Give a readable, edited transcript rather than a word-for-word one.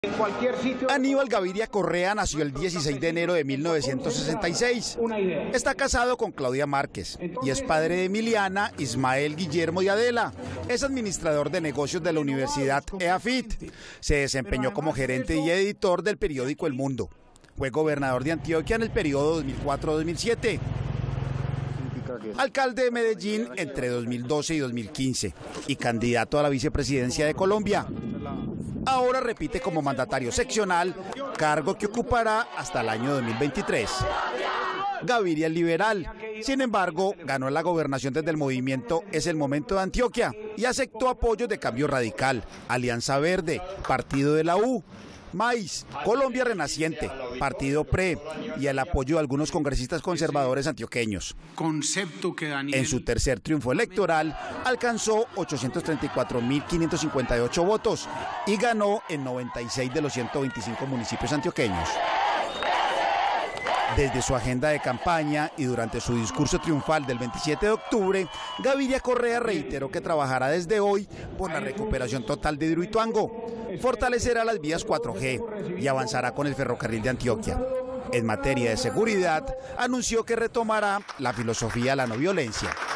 Aníbal Gaviria Correa nació el 16 de enero de 1966. Está casado con Claudia Márquez y es padre de Emiliana, Ismael, Guillermo y Adela. Es administrador de negocios de la Universidad EAFIT. Se desempeñó como gerente y editor del periódico El Mundo. Fue gobernador de Antioquia en el periodo 2004-2007. Alcalde de Medellín entre 2012 y 2015 y candidato a la vicepresidencia de Colombia. Ahora repite como mandatario seccional, cargo que ocupará hasta el año 2023. Gaviria es liberal, sin embargo, ganó la gobernación desde el movimiento Es el Momento de Antioquia y aceptó apoyos de Cambio Radical, Alianza Verde, Partido de la U, MAIS, Colombia Renaciente, Partido PRE y el apoyo de algunos congresistas conservadores antioqueños. En su tercer triunfo electoral alcanzó 834.558 votos y ganó en 96 de los 125 municipios antioqueños. Desde su agenda de campaña y durante su discurso triunfal del 27 de octubre, Gaviria Correa reiteró que trabajará desde hoy por la recuperación total de Hidroituango, fortalecerá las vías 4G y avanzará con el ferrocarril de Antioquia. En materia de seguridad, anunció que retomará la filosofía de la no violencia.